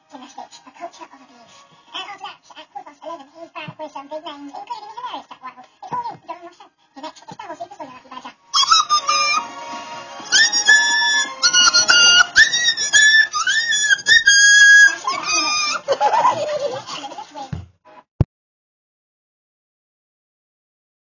Gymnastics, a culture of abuse. And after that, at 11:15, he's back with some big names, including hilarious